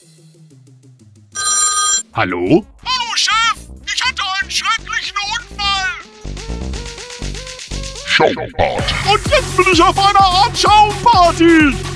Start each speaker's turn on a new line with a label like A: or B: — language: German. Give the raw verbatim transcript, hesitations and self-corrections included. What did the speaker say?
A: Hallo?
B: Hallo, Chef! Ich hatte einen schrecklichen Unfall!
A: Schaumparty.
B: Und jetzt bin ich auf einer Art Schaumparty!